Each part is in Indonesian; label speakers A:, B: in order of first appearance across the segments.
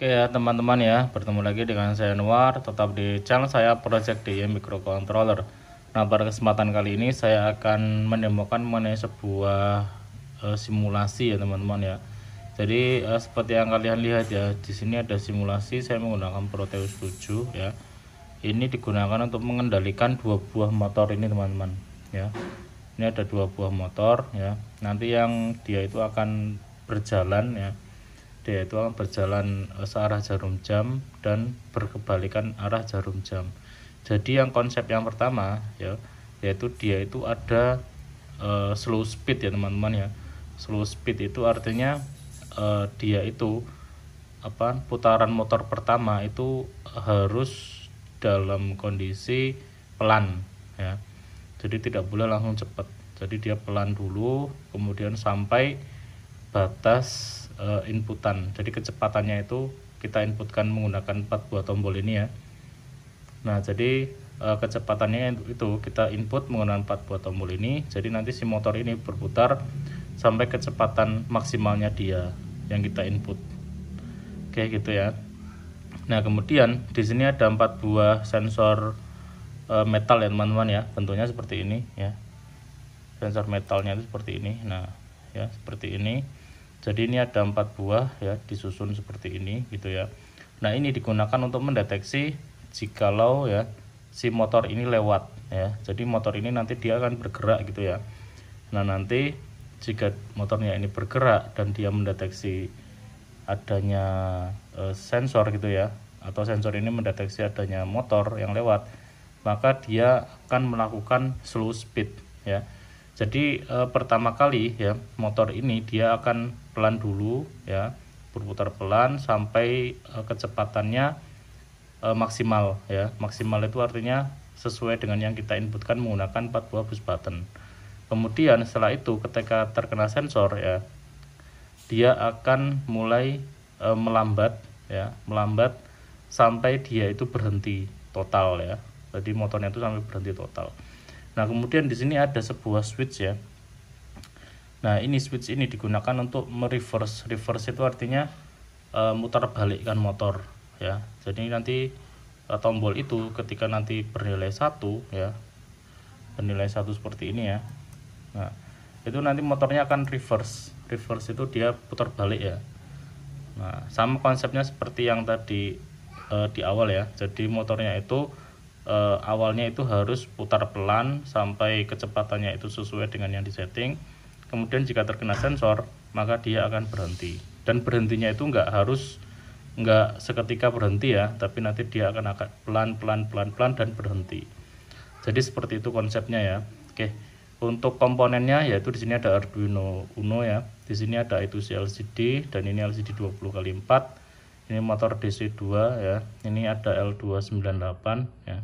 A: Oke ya teman-teman ya, bertemu lagi dengan saya Anwar, tetap di channel saya Project DI Microcontroller. Nah, pada kesempatan kali ini saya akan menemukan mengenai sebuah simulasi ya teman-teman ya. Jadi seperti yang kalian lihat ya, di sini ada simulasi saya menggunakan Proteus 7 ya. Ini digunakan untuk mengendalikan dua buah motor ini teman-teman ya. Ini ada dua buah motor ya. Nanti yang dia itu akan berjalan ya. Dia itu akan berjalan searah jarum jam dan berkebalikan arah jarum jam. Jadi yang konsep yang pertama ya, yaitu dia itu ada slow speed ya teman-teman ya. Slow speed itu artinya dia itu putaran motor pertama itu harus dalam kondisi pelan ya. Jadi tidak boleh langsung cepat. Jadi dia pelan dulu, kemudian sampai batas inputan. Jadi kecepatannya itu kita inputkan menggunakan 4 buah tombol ini ya. Nah, jadi kecepatannya itu kita input menggunakan 4 buah tombol ini. Jadi nanti si motor ini berputar sampai kecepatan maksimalnya dia yang kita input. Oke, gitu ya. Nah, kemudian di sini ada 4 buah sensor metal ya teman-teman ya. Bentuknya seperti ini ya. Sensor metalnya itu seperti ini. Nah, ya seperti ini. Jadi ini ada 4 buah ya, disusun seperti ini gitu ya. Nah, ini digunakan untuk mendeteksi jikalau ya si motor ini lewat ya. Jadi motor ini nanti dia akan bergerak gitu ya. Nah, nanti jika motornya ini bergerak dan dia mendeteksi adanya sensor gitu ya, atau sensor ini mendeteksi adanya motor yang lewat, maka dia akan melakukan slow speed ya. Jadi pertama kali ya motor ini dia akan pelan dulu ya, berputar pelan sampai kecepatannya maksimal ya. Maksimal itu artinya sesuai dengan yang kita inputkan menggunakan 4 buah push button. Kemudian setelah itu ketika terkena sensor ya, dia akan mulai melambat ya, melambat sampai dia itu berhenti total ya. Jadi motornya itu sampai berhenti total. Nah, kemudian di sini ada sebuah switch ya. Nah, ini switch ini digunakan untuk mereverse. Reverse itu artinya mutar balikkan motor ya. Jadi nanti tombol itu ketika nanti bernilai 1 ya. Bernilai 1 seperti ini ya. Nah, itu nanti motornya akan reverse. Reverse itu dia putar balik ya. Nah, sama konsepnya seperti yang tadi di awal ya. Jadi motornya itu awalnya itu harus putar pelan sampai kecepatannya itu sesuai dengan yang disetting. Kemudian jika terkena sensor maka dia akan berhenti, dan berhentinya itu nggak seketika berhenti ya, tapi nanti dia akan pelan dan berhenti. Jadi seperti itu konsepnya ya. Oke, untuk komponennya yaitu di sini ada Arduino Uno ya, di sini ada I2C LCD, dan ini LCD 20x4. Ini motor DC2 ya, ini ada L298 ya.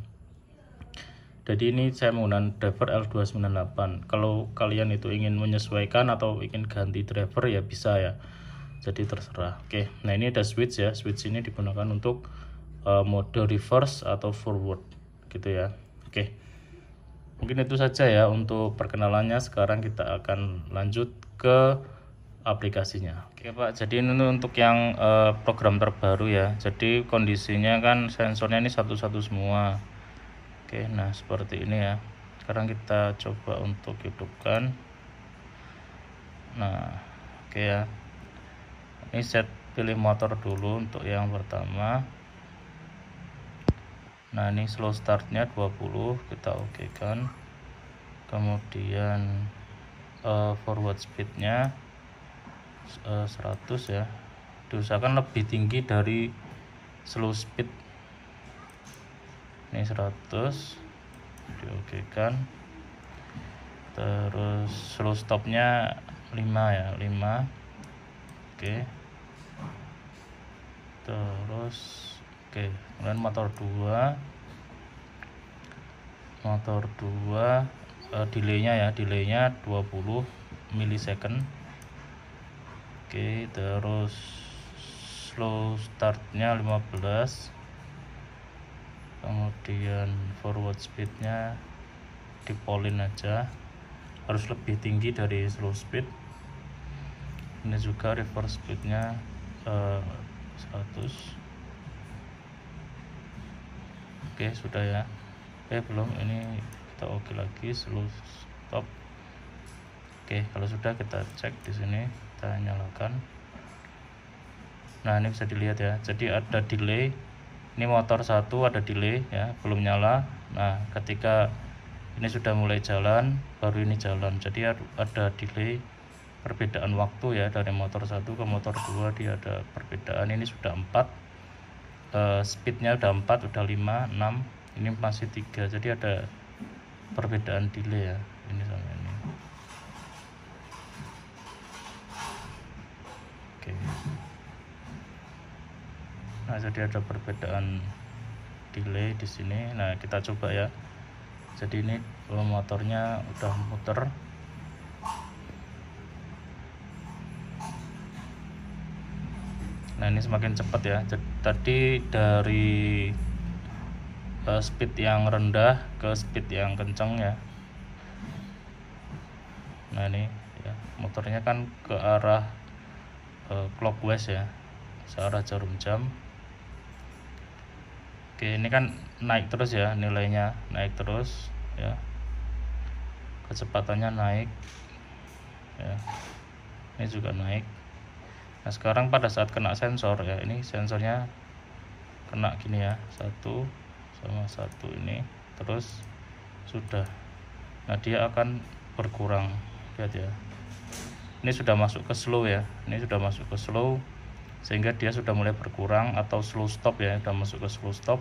A: Jadi ini saya menggunakan driver L298. Kalau kalian itu ingin menyesuaikan atau ingin ganti driver ya bisa ya. Jadi terserah. Oke, nah ini ada switch ya. Switch ini digunakan untuk mode reverse atau forward gitu ya. Oke, mungkin itu saja ya untuk perkenalannya. Sekarang kita akan lanjut ke aplikasinya. Oke Pak, jadi ini untuk yang program terbaru ya. Jadi kondisinya kan sensornya ini satu-satu semua. Oke, nah seperti ini ya. Sekarang kita coba untuk hidupkan. Nah, oke ya. Ini set pilih motor dulu untuk yang pertama. Nah, ini slow startnya 20, kita oke kan. Kemudian forward speednya 100 ya. Diusahakan lebih tinggi dari slow speed. Ini 100, diokekan. Terus slow stopnya 5 ya, 5. Oke. Terus oke, kemudian motor 2 delaynya 20 milisecond. Oke, terus slow startnya 15. Kemudian forward speednya dipolin aja, harus lebih tinggi dari slow speed. Ini juga reverse speednya 100. Oke, sudah ya. Belum, ini kita oke lagi, slow stop. Oke, kalau sudah kita cek di sini, kita nyalakan. Nah, ini bisa dilihat ya, jadi ada delay. Ini motor 1 ada delay ya, belum nyala. Nah, ketika ini sudah mulai jalan, baru ini jalan, jadi ada delay, perbedaan waktu ya, dari motor 1 ke motor 2 dia ada perbedaan. Ini sudah 4, speednya udah 4, udah 5, 6, ini masih 3, jadi ada perbedaan delay ya, ini sama ini. Oke. Nah, jadi ada perbedaan delay di sini. Nah, kita coba ya. Jadi ini motornya udah muter. Nah, ini semakin cepat ya. Tadi dari speed yang rendah ke speed yang kencang ya. Nah, ini ya, motornya kan ke arah clockwise ya, searah jarum jam. Oke, ini kan naik terus ya, nilainya naik terus ya, kecepatannya naik ya, ini juga naik. Nah, sekarang pada saat kena sensor ya, ini sensornya kena gini ya, 1 sama 1 ini, terus sudah. Nah, dia akan berkurang, lihat ya, ini sudah masuk ke slow ya, ini sudah masuk ke slow, sehingga dia sudah mulai berkurang atau slow stop ya, sudah masuk ke slow stop.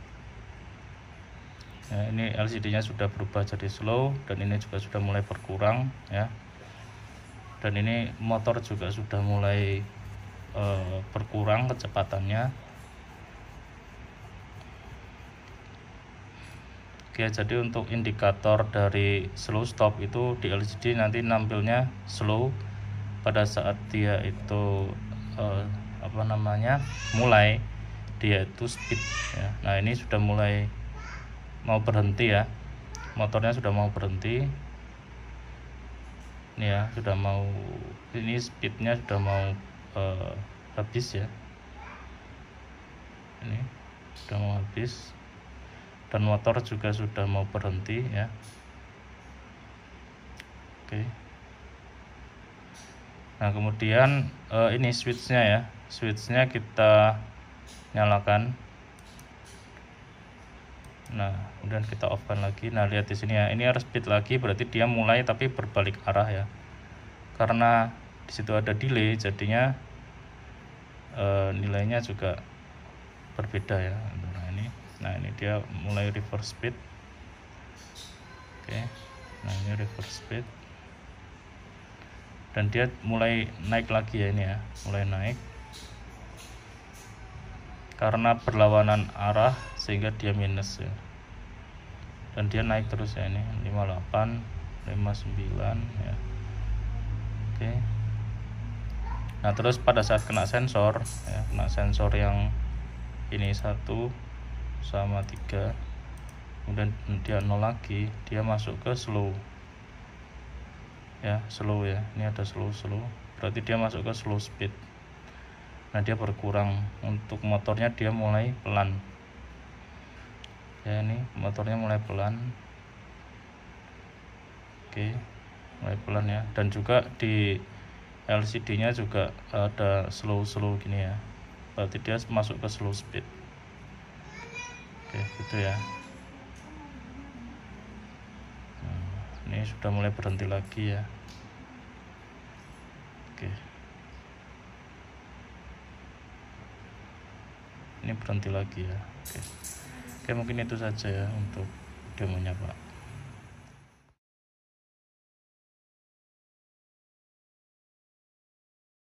A: Nah, ini LCD nya sudah berubah jadi slow, dan ini juga sudah mulai berkurang ya, dan ini motor juga sudah mulai berkurang kecepatannya. Oke, jadi untuk indikator dari slow stop itu di LCD nanti nampilnya slow pada saat dia itu mulai, dia itu speed ya. Nah, ini sudah mulai mau berhenti ya, motornya sudah mau berhenti ini ya, sudah mau, ini speednya sudah mau habis ya, ini sudah mau habis, dan motor juga sudah mau berhenti ya. Oke. Nah, kemudian ini switchnya ya, switchnya kita nyalakan. Nah, kemudian kita off kan lagi. Nah, lihat di sini ya, ini harus speed lagi, berarti dia mulai tapi berbalik arah ya, karena di situ ada delay, jadinya nilainya juga berbeda ya. Nah, ini dia mulai reverse speed. Oke, nah ini reverse speed, dan dia mulai naik lagi ya, ini ya, mulai naik karena berlawanan arah sehingga dia minus ya, dan dia naik terus ya, ini 58, 59 ya. Oke. Nah, terus pada saat kena sensor ya, kena sensor yang ini 1 sama 3, kemudian dia 0 lagi, dia masuk ke slow ya, slow ya, ini ada slow, berarti dia masuk ke slow speed. Nah, dia berkurang, untuk motornya dia mulai pelan ya, ini motornya mulai pelan. Oke, mulai pelan ya, dan juga di LCD nya juga ada slow gini ya, berarti dia masuk ke slow speed. Oke, gitu ya. Ini sudah mulai berhenti lagi ya. Oke, ini berhenti lagi ya. Oke, mungkin itu saja ya untuk demonya, Pak.